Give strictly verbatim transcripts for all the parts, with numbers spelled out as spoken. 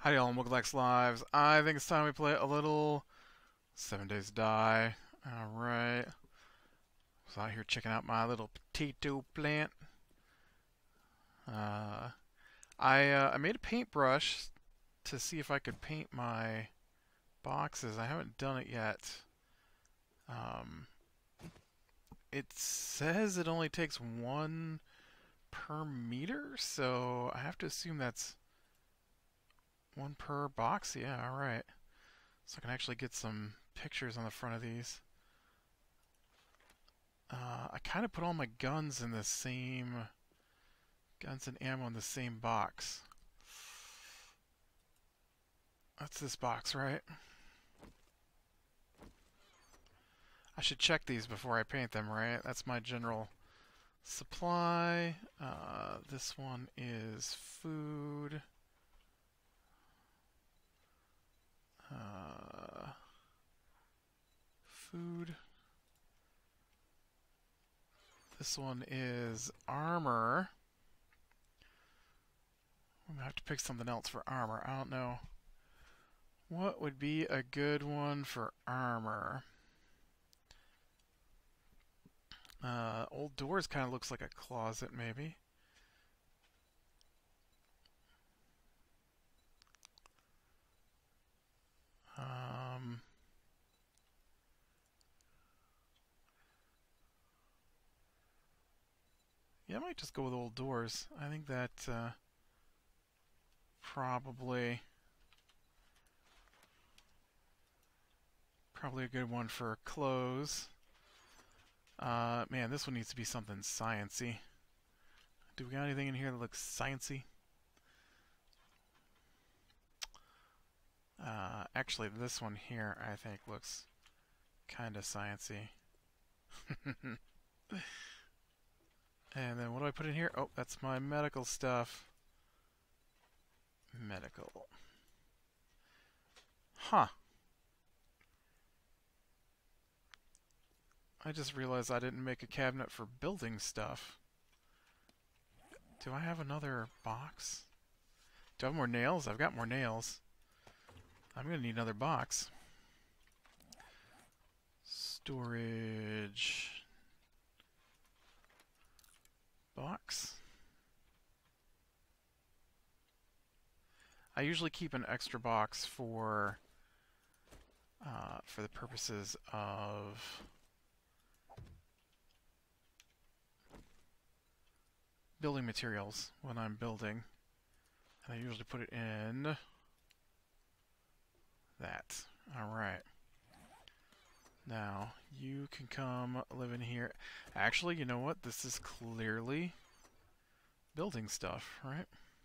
Howdy all, welcome back to Lives. I think it's time we play a little Seven Days to Die. Alright. Was out here checking out my little potato plant. Uh, I, uh, I made a paintbrush to see if I could paint my boxes. I haven't done it yet. Um, it says it only takes one per meter, so I have to assume that's one per box. Yeah, alright. So I can actually get some pictures on the front of these. Uh, I kind of put all my guns in the same... Guns and ammo in the same box. That's this box, right? I should check these before I paint them, right? That's my general supply. Uh, this one is food. Uh, food. This one is armor. I'm going to have to pick something else for armor. I don't know. What would be a good one for armor? Uh, old doors kind of looks like a closet, maybe. Um... Yeah, I might just go with old doors. I think that uh, probably probably a good one for clothes. Uh, man, this one needs to be something sciencey. Do we got anything in here that looks sciencey? Uh, actually, this one here I think looks kind of sciencey. And then what do I put in here? Oh, that's my medical stuff. Medical. Huh. I just realized I didn't make a cabinet for building stuff. Do I have another box? Do I have more nails? I've got more nails. I'm going to need another box. Storage. Box. I usually keep an extra box for uh, for the purposes of building materials when I'm building, and I usually put it in that. Alright. Now, you can come live in here. Actually, you know what? This is clearly building stuff, right?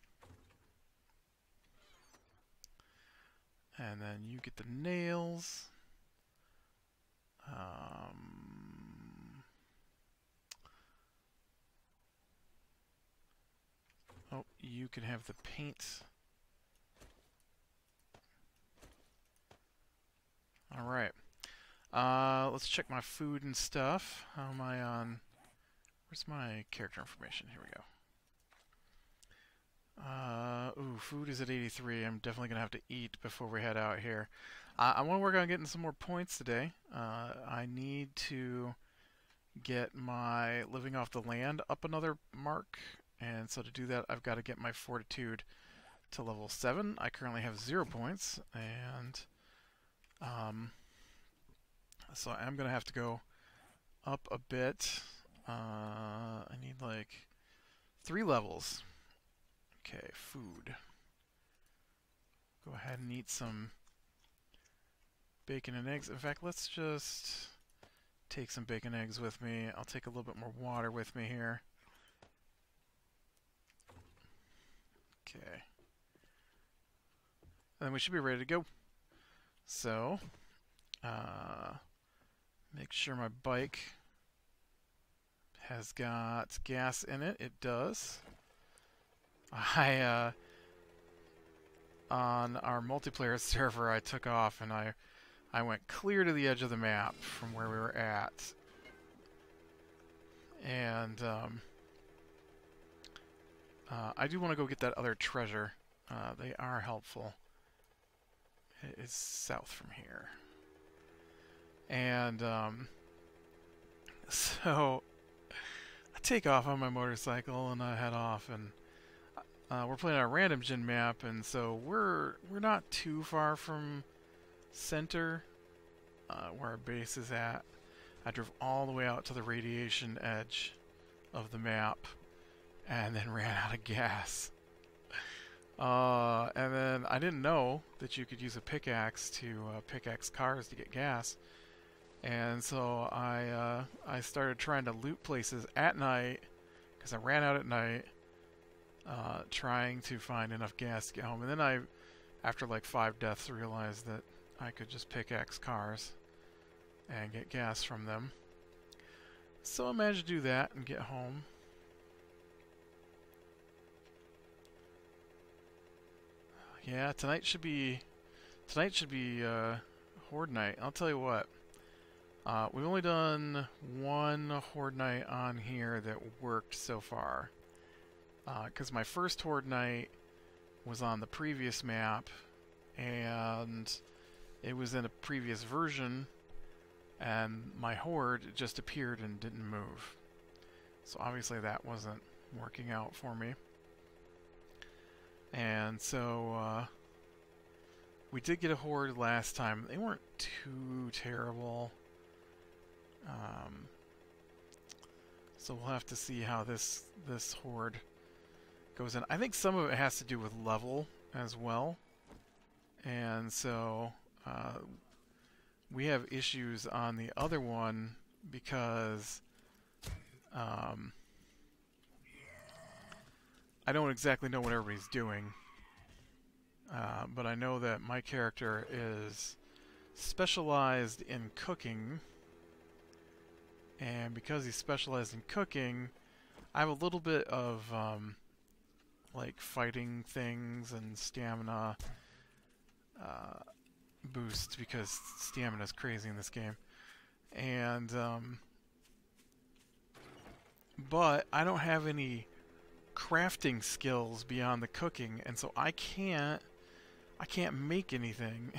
And then you get the nails. Um, oh, you can have the paint. Alright. Uh, let's check my food and stuff. How am I on? Where's my character information? Here we go. Uh, ooh, food is at eighty-three. I'm definitely going to have to eat before we head out here. Uh, I want to work on getting some more points today. Uh, I need to get my living off the land up another mark. And so to do that, I've got to get my fortitude to level seven. I currently have zero points. And... Um... So I'm going to have to go up a bit. Uh, I need like three levels. Okay, food. Go ahead and eat some bacon and eggs. In fact, let's just take some bacon and eggs with me. I'll take a little bit more water with me here. Okay. And then we should be ready to go. So, uh... make sure my bike has got gas in it. It does. I, uh, on our multiplayer server, I took off and I, I went clear to the edge of the map from where we were at. And, um, uh, I do want to go get that other treasure. Uh, they are helpful. is south from here. And um, so I take off on my motorcycle and I head off, and uh, we're playing a random gen map, and so we're we're not too far from center uh, where our base is at. I drove all the way out to the radiation edge of the map and then ran out of gas. Uh, and then I didn't know that you could use a pickaxe to uh, pickaxe cars to get gas. And so I uh, I started trying to loot places at night because I ran out at night, uh, trying to find enough gas to get home. And then I, after like five deaths, realized that I could just pickaxe cars and get gas from them. So I managed to do that and get home. Yeah, tonight should be tonight should be uh, Horde night. I'll tell you what. Uh, we've only done one Horde night on here that worked so far. Because uh, my first Horde night was on the previous map, and it was in a previous version, and my Horde just appeared and didn't move. So obviously that wasn't working out for me. And so uh, we did get a Horde last time. They weren't too terrible. Um, so we'll have to see how this this Horde goes in. I think some of it has to do with level as well. And so uh, we have issues on the other one because um, I don't exactly know what everybody's doing. Uh, but I know that my character is specialized in cooking. And because he's specialized in cooking, I have a little bit of um, like fighting things and stamina uh, boost, because stamina is crazy in this game. And um, but I don't have any crafting skills beyond the cooking, and so I can't I can't make anything.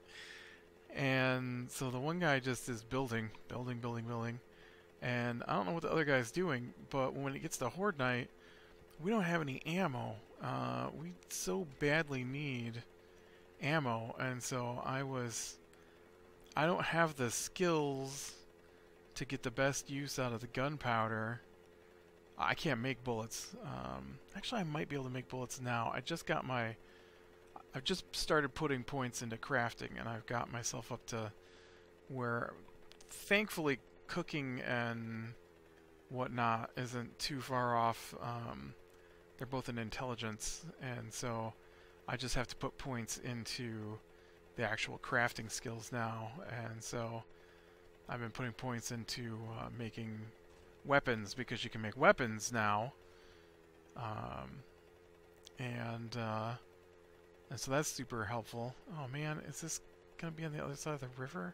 And so the one guy just is building, building, building, building. And I don't know what the other guy's doing, but when it gets to Horde night, we don't have any ammo. Uh, we so badly need ammo, and so I was... I don't have the skills to get the best use out of the gunpowder. I can't make bullets. Um, actually, I might be able to make bullets now. I just got my... I've just started putting points into crafting, and I've got myself up to where, thankfully, cooking and whatnot isn't too far off. Um, they're both in intelligence, and so I just have to put points into the actual crafting skills now. And so I've been putting points into uh, making weapons, because you can make weapons now. Um, and uh, and so that's super helpful. Oh man, is this gonna be on the other side of the river?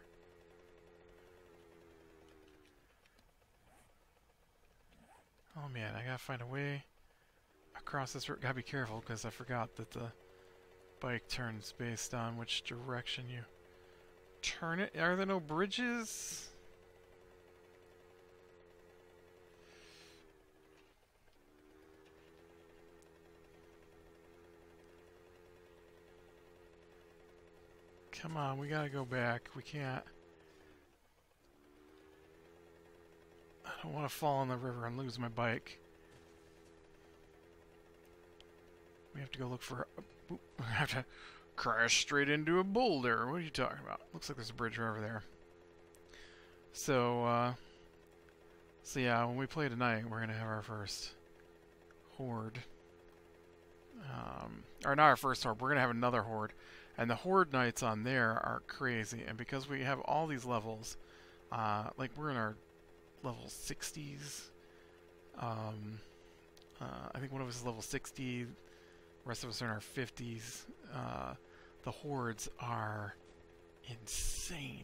Oh man, I gotta find a way across this river. Gotta be careful, because I forgot that the bike turns based on which direction you turn it. Are there no bridges? Come on, we gotta go back. We can't... I don't want to fall in the river and lose my bike. We have to go look for... A, we have to crash straight into a boulder. What are you talking about? Looks like there's a bridge right over there. So, uh... So yeah, when we play tonight, we're going to have our first Horde. Um, or not our first Horde, we're going to have another Horde. And the Horde nights on there are crazy. And because we have all these levels, uh, like we're in our level sixties. Um, uh, I think one of us is level sixty. The rest of us are in our fifties. Uh, the Hordes are insane.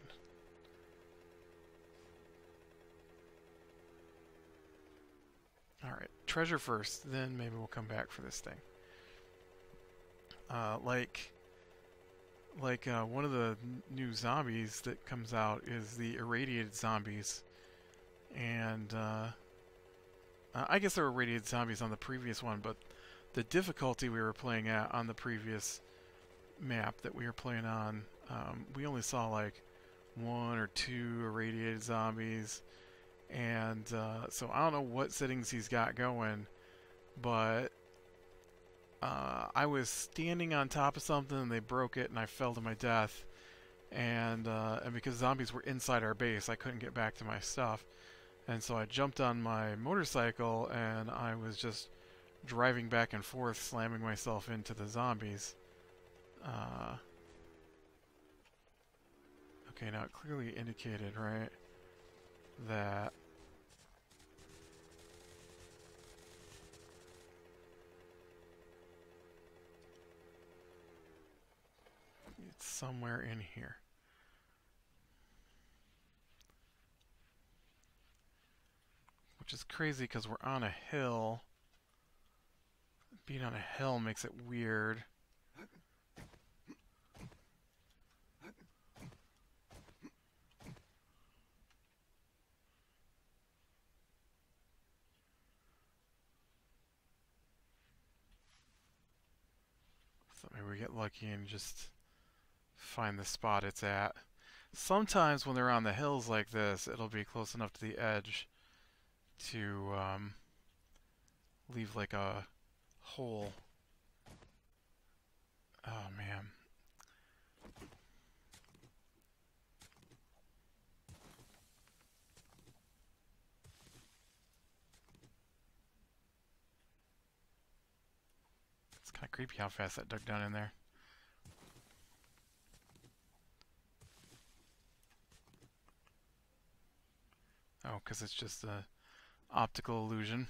Alright, treasure first, then maybe we'll come back for this thing. Uh, like, like uh, one of the n new zombies that comes out is the irradiated zombies, and uh, I guess there were irradiated zombies on the previous one, but the difficulty we were playing at on the previous map that we were playing on, um, we only saw like one or two irradiated zombies, and uh, so I don't know what settings he's got going, but uh, I was standing on top of something and they broke it and I fell to my death, and uh, and because zombies were inside our base, I couldn't get back to my stuff, and so I jumped on my motorcycle and I was just driving back and forth, slamming myself into the zombies. Uh, okay, now it clearly indicated, right, that it's somewhere in here. Which is crazy because we're on a hill. Being on a hill makes it weird. So maybe we get lucky and just find the spot it's at. Sometimes when they're on the hills like this, it'll be close enough to the edge to um, leave like a hole. Oh man. It's kind of creepy how fast that dug down in there. Oh, because it's just a optical illusion.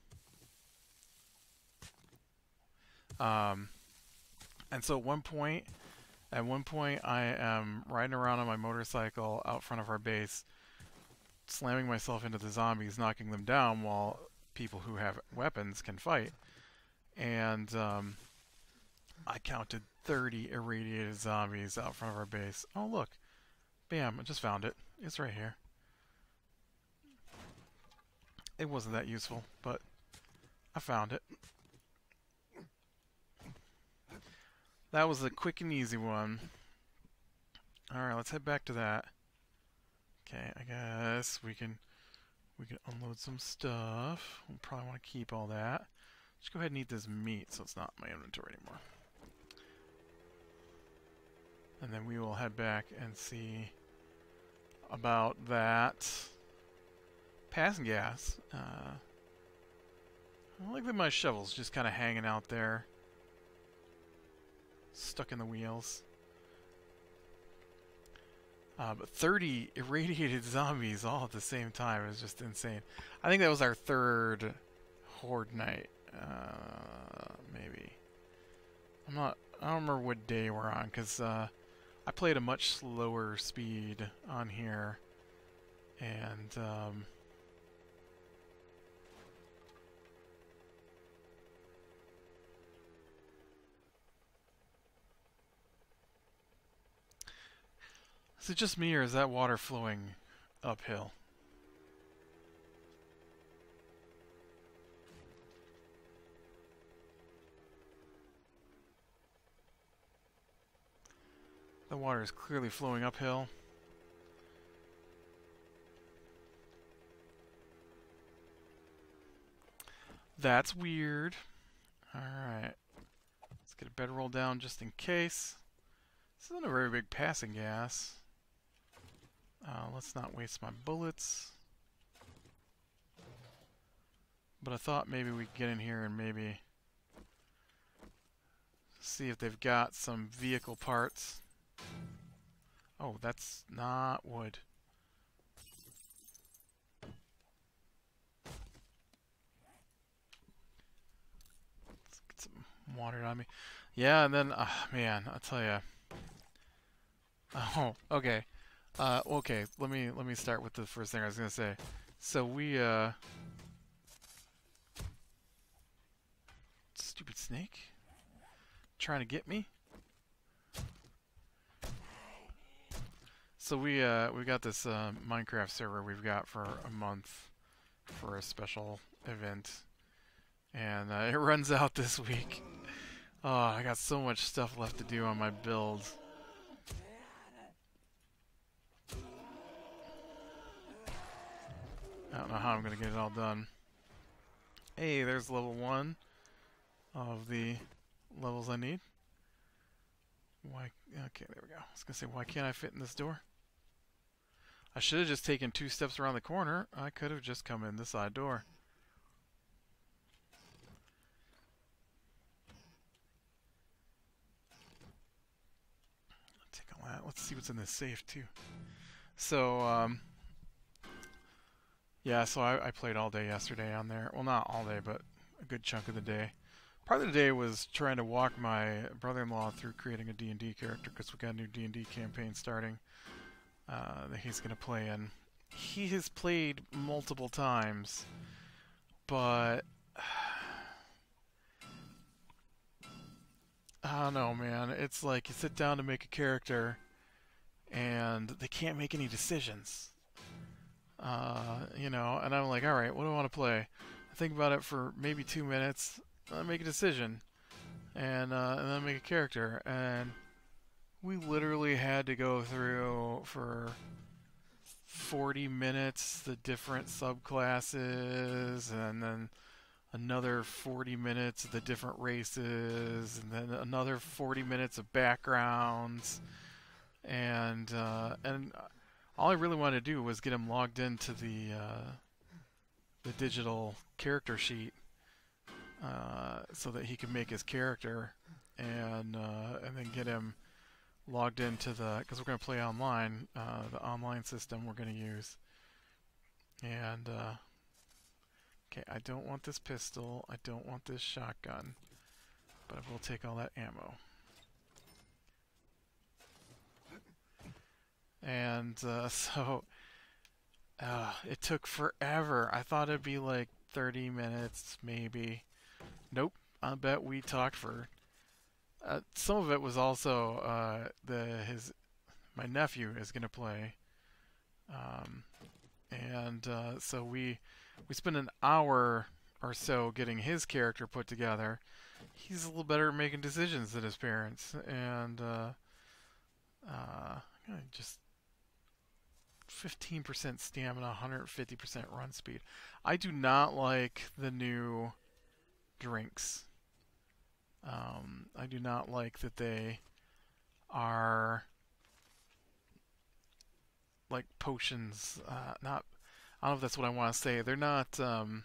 Um, and so at one point, at one point, I am riding around on my motorcycle out front of our base, slamming myself into the zombies, knocking them down while people who have weapons can fight. And um, I counted thirty irradiated zombies out front of our base. Oh, look. Bam, I just found it. It's right here. It wasn't that useful, but I found it. That was a quick and easy one. Alright, let's head back to that. Okay, I guess we can we can unload some stuff. We'll probably want to keep all that. Just go ahead and eat this meat so it's not in my inventory anymore. And then we will head back and see about that passing gas. Uh, I like that my shovel's just kind of hanging out there, stuck in the wheels. Uh, but thirty irradiated zombies all at the same time is just insane. I think that was our third horde night. Uh, maybe. I'm not. I don't remember what day we're on because uh, I played a much slower speed on here, and um, is it just me or is that water flowing uphill? The water is clearly flowing uphill. That's weird. Alright. Let's get a bedroll down just in case. This isn't a very big passing gas. Uh, let's not waste my bullets. But I thought maybe we could get in here and maybe see if they've got some vehicle parts. Oh, that's not wood. Let's get some water on me. Yeah, and then, uh, man, I'll tell you. Oh, okay. Uh, okay, let me let me start with the first thing I was gonna say. So we, uh, stupid snake, trying to get me. So we uh we got this uh, Minecraft server we've got for a month for a special event, and uh, it runs out this week. Oh, I got so much stuff left to do on my build. I don't know how I'm gonna get it all done. Hey, there's level one of the levels I need. Why? Okay, there we go. I was gonna say, why can't I fit in this door? I should have just taken two steps around the corner. I could have just come in the side door. Take all that. Let's see what's in this safe too. So, um, yeah. So I, I played all day yesterday on there. Well, not all day, but a good chunk of the day. Part of the day was trying to walk my brother-in-law through creating a D and D character because we got a new D and D campaign starting uh, that he's going to play in. He has played multiple times, but I don't know, man. It's like you sit down to make a character, and they can't make any decisions. Uh, you know, and I'm like, all right, what do I want to play? I think about it for maybe two minutes. I make a decision, and uh, and then make a character. And we literally had to go through for forty minutes the different subclasses, and then another forty minutes of the different races, and then another forty minutes of backgrounds, and uh, and all I really wanted to do was get him logged into the uh, the digital character sheet uh, so that he could make his character, and uh, and then get him logged into the, because we're going to play online, uh, the online system we're going to use. And uh, okay, I don't want this pistol, I don't want this shotgun, but I will take all that ammo. And uh, so uh, it took forever. I thought it'd be like thirty minutes maybe. Nope, I bet we talked for Uh, some of it was also uh, the his my nephew is going to play, um, and uh, so we we spent an hour or so getting his character put together. He's a little better at making decisions than his parents, and uh, uh, just fifteen percent stamina, one hundred fifty percent run speed. I do not like the new drinks. Um, I do not like that they are like potions. Uh, not, I don't know if that's what I want to say. They're not. Um,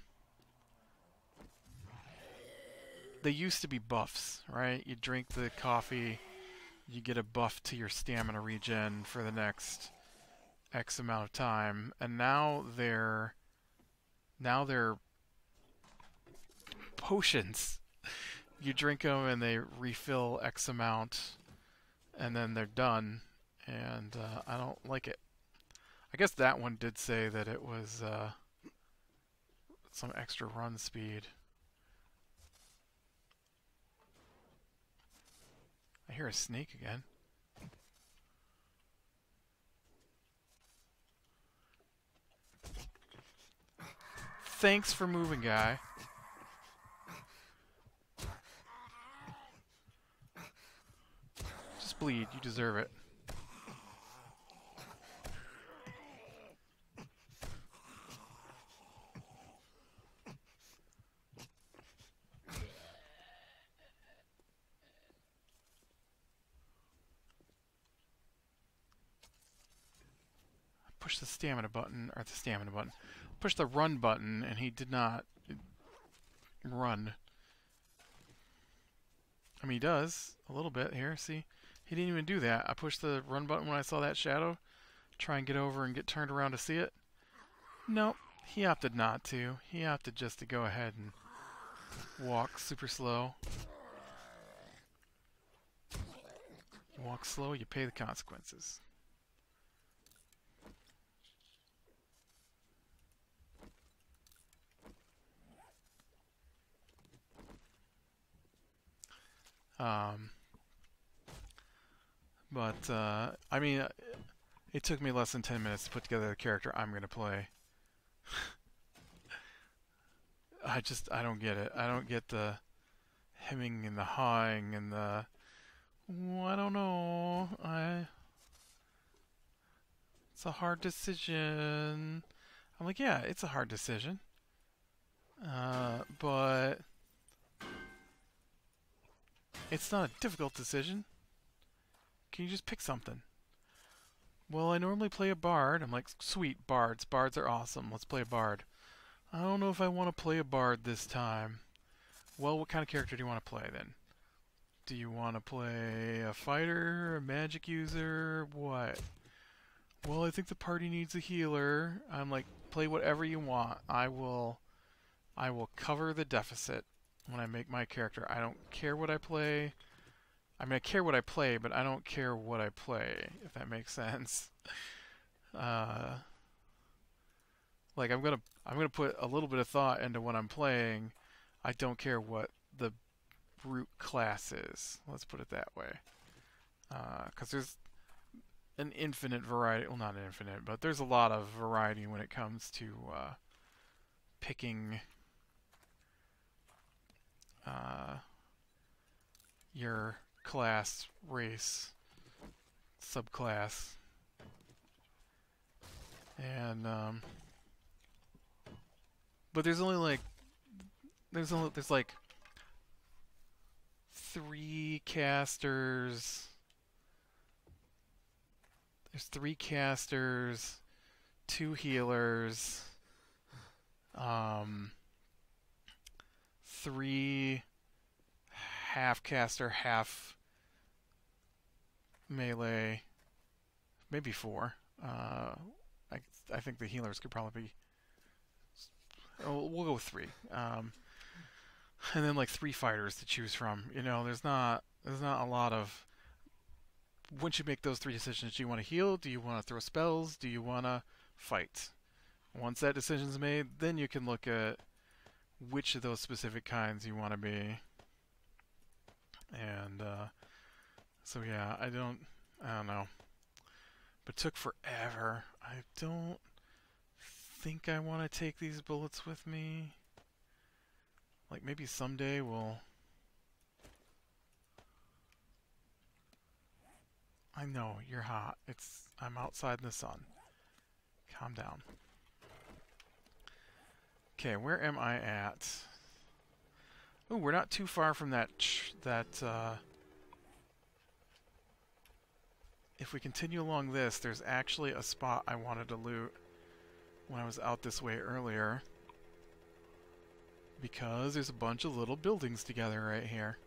they used to be buffs, right? You drink the coffee, you get a buff to your stamina regen for the next X amount of time, and now they're now they're potions. You drink them and they refill X amount, and then they're done. And uh, I don't like it. I guess that one did say that it was uh, some extra run speed. I hear a snake again. Thanks for moving, guy. Just bleed. You deserve it. Push the stamina button, or the stamina button. Push the run button, and he did not run. I mean, he does a little bit here. See, he didn't even do that. I pushed the run button when I saw that shadow. Try and get over and get turned around to see it. Nope, he opted not to. He opted just to go ahead and walk super slow. You walk slow, you pay the consequences. Um, but, uh, I mean, It took me less than ten minutes to put together the character I'm going to play. I just, I don't get it. I don't get the hemming and the hawing and the, oh, I don't know. I, it's a hard decision. I'm like, yeah, it's a hard decision. Uh, but it's not a difficult decision. Can you just pick something? Well, I normally play a bard. I'm like, sweet, bards. Bards are awesome. Let's play a bard. I don't know if I want to play a bard this time. Well, what kind of character do you want to play then? Do you want to play a fighter, a magic user, what? Well, I think the party needs a healer. I'm like, play whatever you want. I will, I will cover the deficit when I make my character. I don't care what I play. I mean, I care what I play, but I don't care what I play, if that makes sense. Uh, like I'm gonna, I'm gonna put a little bit of thought into what I'm playing. I don't care what the root class is. Let's put it that way. Because uh, there's an infinite variety. Well, not infinite, but there's a lot of variety when it comes to uh, picking uh, your class, race, subclass, and um, but there's only like there's only there's like three casters. There's three casters, two healers, um, three half caster, half melee, maybe four. Uh, I I think the healers could probably be. Oh, we'll go with three. Um, and then like three fighters to choose from. You know, there's not there's not a lot of. Once you make those three decisions, do you want to heal? Do you want to throw spells? Do you want to fight? Once that decision's made, then you can look at which of those specific kinds you want to be. And uh, so yeah, I don't, I don't know. But it took forever. I don't think I want to take these bullets with me. Like maybe someday we'll. I know, you're hot. It's I'm outside in the sun. Calm down. Okay, where am I at? Oh, we're not too far from that ch that uh if we continue along this, there's actually a spot I wanted to loot when I was out this way earlier. Because there's a bunch of little buildings together right here.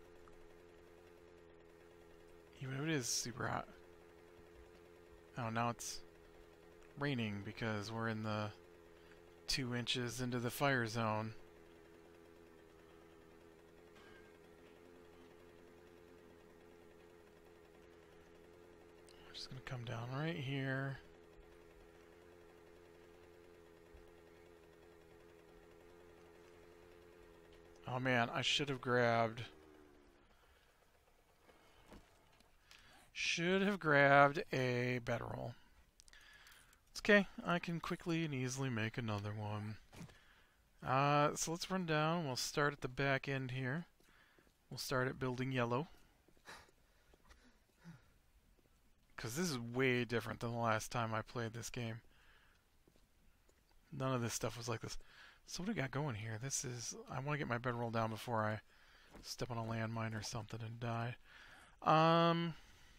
Even if it is super hot. Oh, now it's raining because we're in the two inches into the fire zone. We're just gonna come down right here. Oh man, I should have grabbed... Should have grabbed a bedroll. It's okay. I can quickly and easily make another one. Uh, so let's run down. We'll start at the back end here. We'll start at building yellow. Because this is way different than the last time I played this game. None of this stuff was like this. So what do we got going here? This is... I want to get my bedroll down before I step on a landmine or something and die. Um...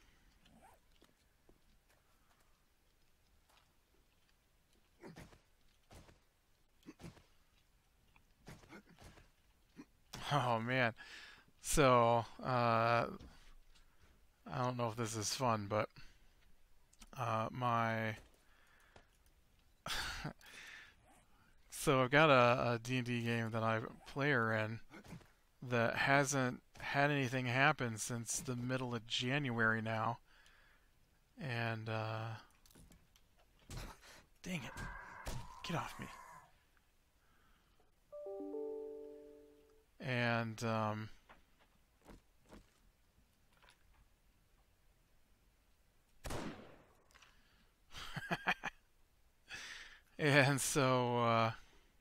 Oh man, so uh, I don't know if this is fun, but uh, my so I've got a, a D and D game that I player in that hasn't had anything happen since the middle of January now, and uh, dang it, get off me. And um, And so uh,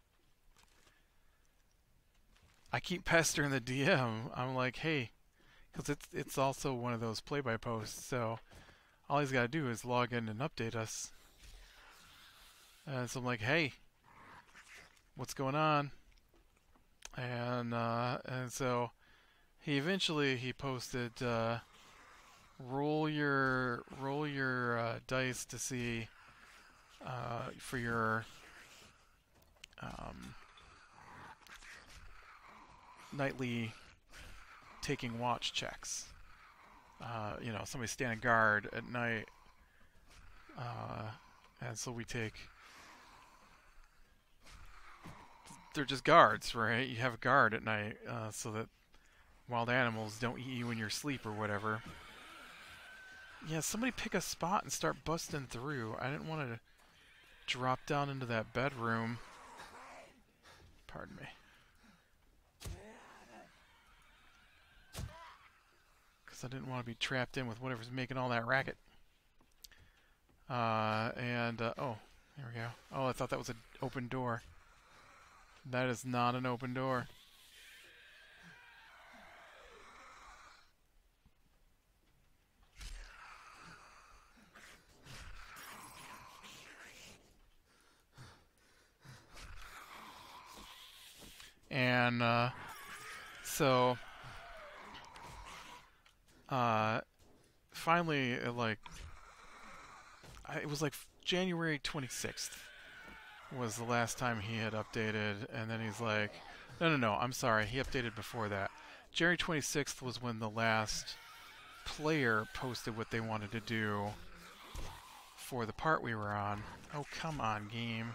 I keep pestering the D M. I'm like, hey, because it's it's also one of those play by posts. So all he's got to do is log in and update us. And so I'm like, hey, what's going on? And uh, and so he eventually he posted, uh, roll your roll your uh, dice to see uh, for your um, nightly taking watch checks. Uh, you know, somebody standing guard at night, uh, and so we take. They're just guards, right? You have a guard at night, uh, so that wild animals don't eat you in your sleep or whatever. Yeah, somebody pick a spot and start busting through. I didn't want to drop down into that bedroom. Pardon me. Because I didn't want to be trapped in with whatever's making all that racket. Uh, and, uh, oh, there we go. Oh, I thought that was an open door. That is not an open door. And, uh, so, uh, finally, it, like, I, it was like January twenty-sixth was the last time he had updated, and then he's like, no, no, no, I'm sorry, he updated before that. January twenty-sixth was when the last player posted what they wanted to do for the part we were on. Oh, come on, game.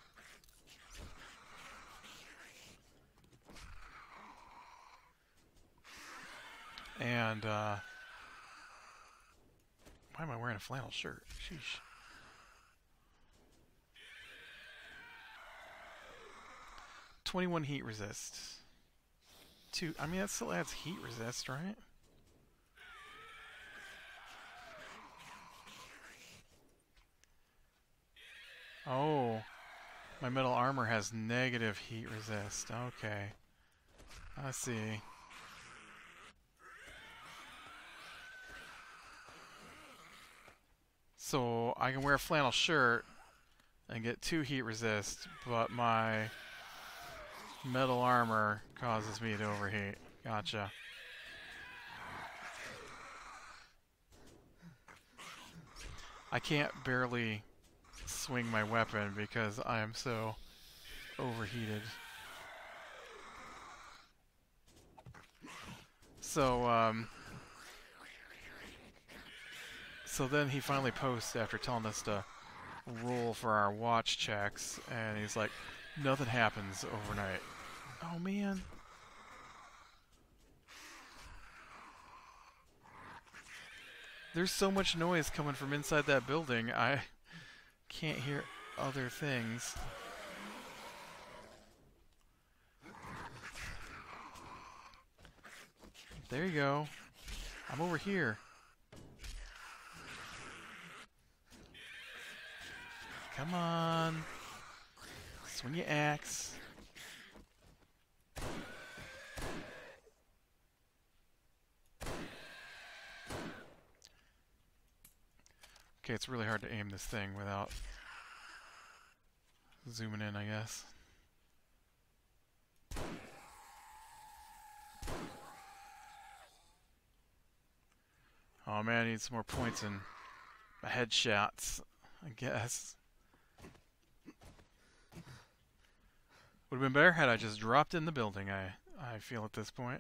And, uh... why am I wearing a flannel shirt? Sheesh. twenty-one heat resist. Two, I mean, that still adds heat resist, right? Oh, my metal armor has negative heat resist. Okay. I see. So I can wear a flannel shirt and get two heat resist, but my metal armor causes me to overheat. Gotcha. I can't barely swing my weapon because I am so overheated. So, um... So then he finally posts after telling us to roll for our watch checks, and he's like, nothing happens overnight. Oh, man. There's so much noise coming from inside that building, I can't hear other things. There you go. I'm over here. Come on. Swing your axe. Okay, it's really hard to aim this thing without zooming in, I guess. Oh man, I need some more points in my headshots, I guess. Would have been better had I just dropped in the building, I, I feel at this point.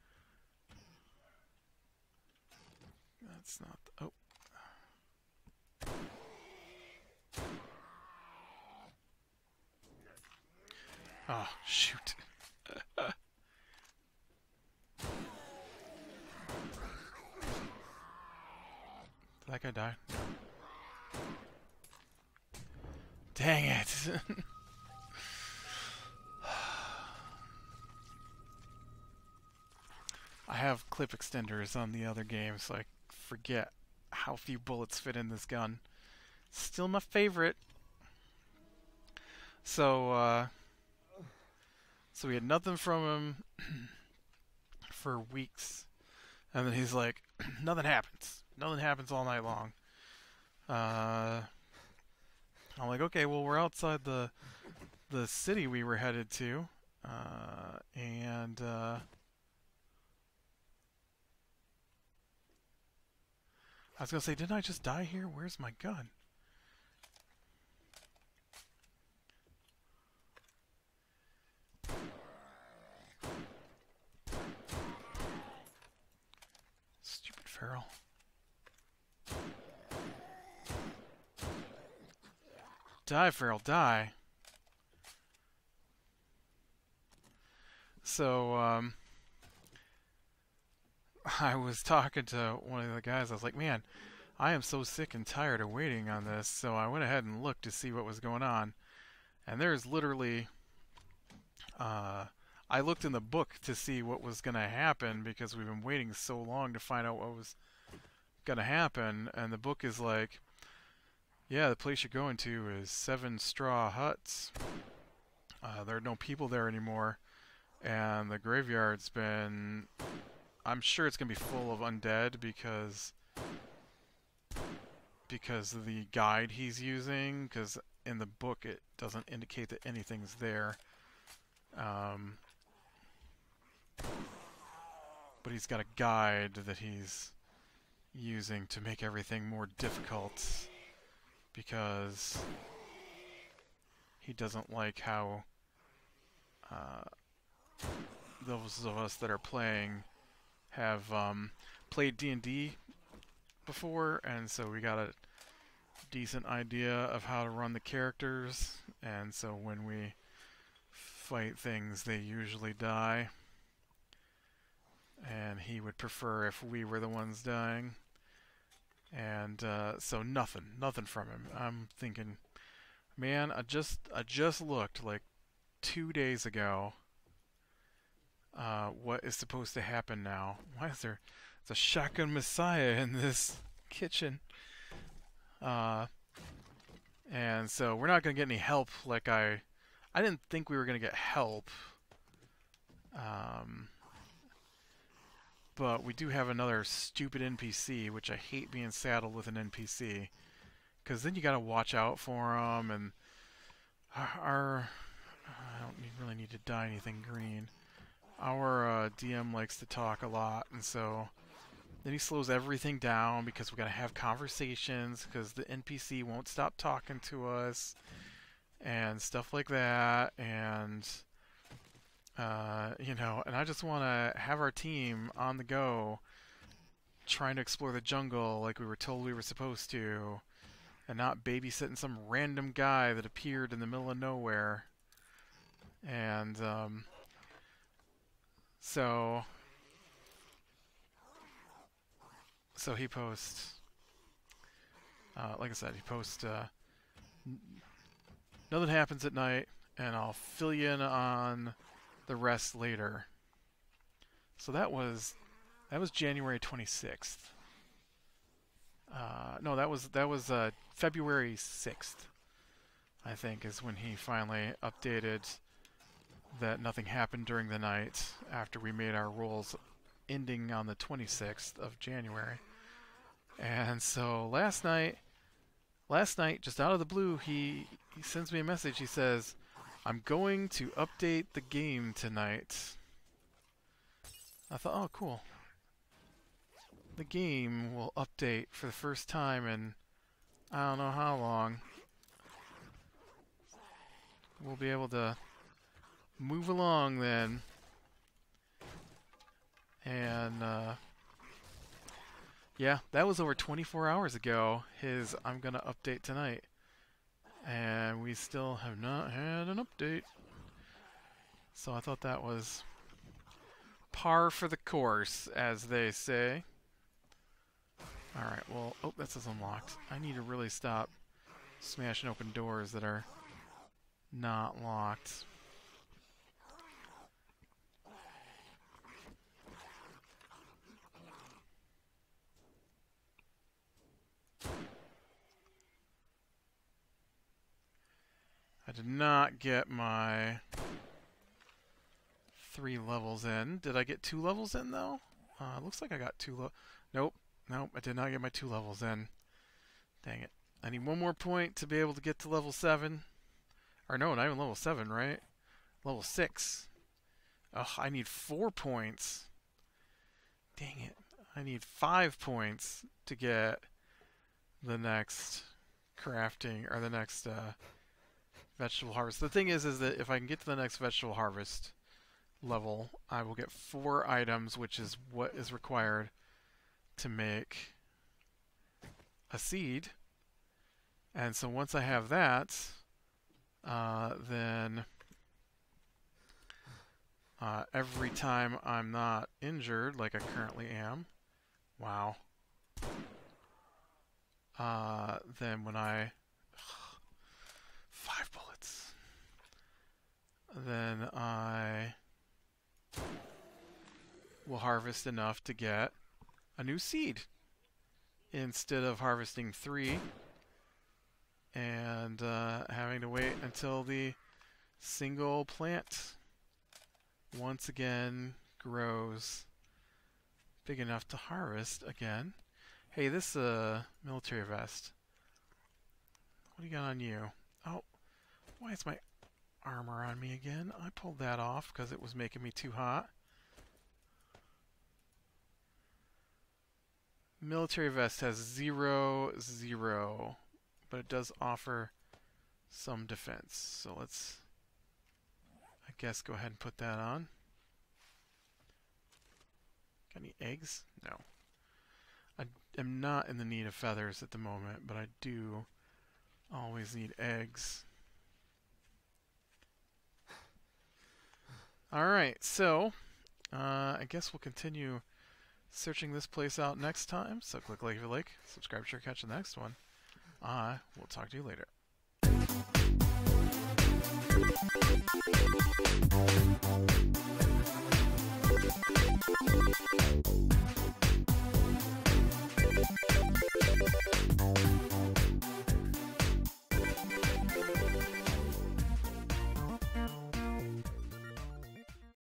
That's not... The, oh. Oh, shoot. Did that guy die? Dang it. I have clip extenders on the other game, so I forget how few bullets fit in this gun. Still my favorite. So, uh, so we had nothing from him for weeks, and then he's like, nothing happens. Nothing happens all night long. Uh, I'm like, okay, well, we're outside the the city we were headed to, uh, and uh, I was gonna say, didn't I just die here? Where's my gun? Stupid feral. Die, feral, die. So, um, I was talking to one of the guys. I was like, man, I am so sick and tired of waiting on this. So I went ahead and looked to see what was going on. And there's literally, uh, I looked in the book to see what was going to happen because we've been waiting so long to find out what was going to happen. And the book is like, yeah, the place you're going to is seven straw huts. Uh, there are no people there anymore. And the graveyard's been, I'm sure it's going to be full of undead because because of the guide he's using, because in the book it doesn't indicate that anything's there. Um, but he's got a guide that he's using to make everything more difficult because he doesn't like how uh, those of us that are playing have um, played D and D before, and so we got a decent idea of how to run the characters, and so when we fight things they usually die, and he would prefer if we were the ones dying. And uh, so nothing nothing from him. I'm thinking, man, I just I just looked like two days ago. Uh, what is supposed to happen now? Why is there it's a shotgun messiah in this kitchen? Uh, and so we're not going to get any help. Like I, I didn't think we were going to get help. Um, but we do have another stupid N P C, which I hate being saddled with an N P C, because then you got to watch out for them. And our, our I don't need, really need to dye anything green. Our uh, D M likes to talk a lot, and so then he slows everything down because we gotta have conversations because the N P C won't stop talking to us and stuff like that. And uh, you know, and I just want to have our team on the go, trying to explore the jungle like we were told we were supposed to, and not babysitting some random guy that appeared in the middle of nowhere. And um, so. So he posts, uh, like I said, he posts, uh, nothing happens at night, and I'll fill you in on the rest later. So that was, that was January twenty-sixth. Uh, no, that was, that was, uh, February sixth, I think, is when he finally updated that nothing happened during the night after we made our rolls ending on the twenty-sixth of January. And so last night, last night, just out of the blue, he, he sends me a message. He says, I'm going to update the game tonight. I thought, oh, cool. The game will update for the first time in I don't know how long. We'll be able to move along then. And, uh... yeah, that was over twenty-four hours ago, his I'm gonna update tonight. And we still have not had an update. So I thought that was par for the course, as they say. Alright, well, oh, that says unlocked. I need to really stop smashing open doors that are not locked. I did not get my three levels in. Did I get two levels in, though? Uh, looks like I got two levels. Nope. Nope, I did not get my two levels in. Dang it. I need one more point to be able to get to level seven. Or no, not even level seven, right? Level six. Ugh, I need four points. Dang it. I need five points to get the next crafting, or the next uh, vegetable harvest. The thing is, is that if I can get to the next vegetable harvest level, I will get four items, which is what is required to make a seed. And so once I have that, uh, then uh, every time I'm not injured, like I currently am, wow, uh, then when I, five bullets, then I will harvest enough to get a new seed instead of harvesting three and uh, having to wait until the single plant once again grows big enough to harvest again. Hey, this uh, military vest. What do you got on you? Oh, why is my armor on me again? I pulled that off because it was making me too hot. Military vest has zero, zero, but it does offer some defense. So let's, I guess, go ahead and put that on. Got any eggs? No. I am not in the need of feathers at the moment, but I do always need eggs. Alright, so uh, I guess we'll continue searching this place out next time. So click like if you like, subscribe, sure, catch the next one. I will talk to you later.